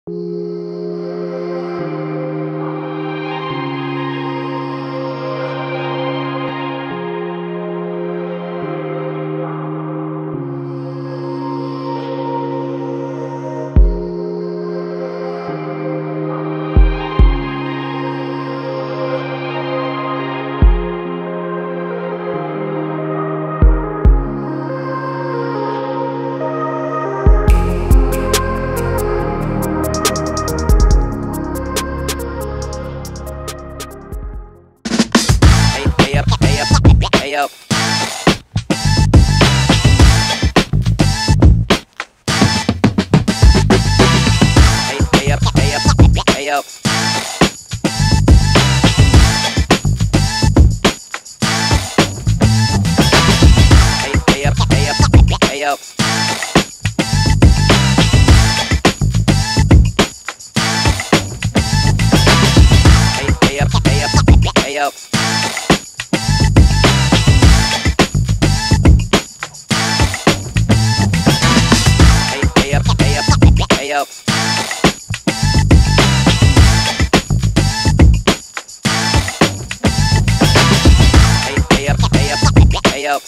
Hey up. Hey up, hey up, hey up. Hey up, hey up, hey up. Hey up, hey up, hey up. Hey up. Hey up, hey up, hey up.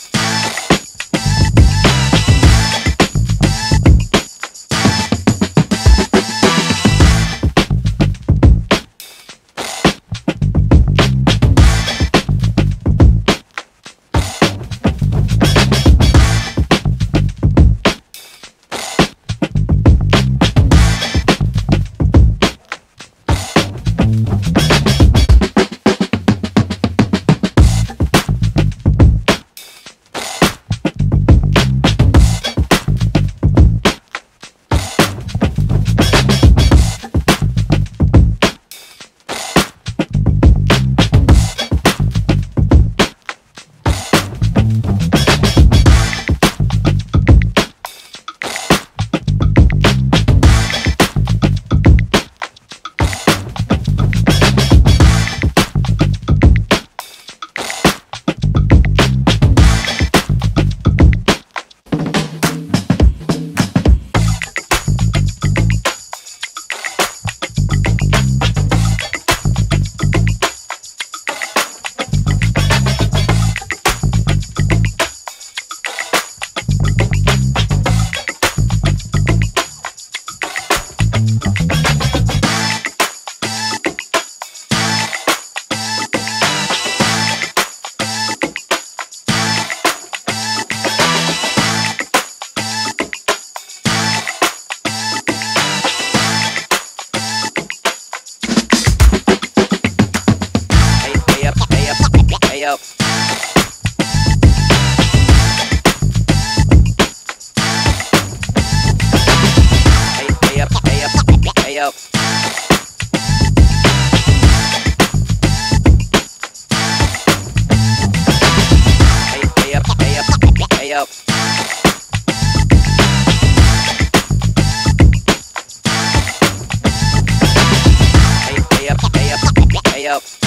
Hey up. Hey up, hey up, hey up. Hey up, hey up, hey up. Hey up, hey up, hey up.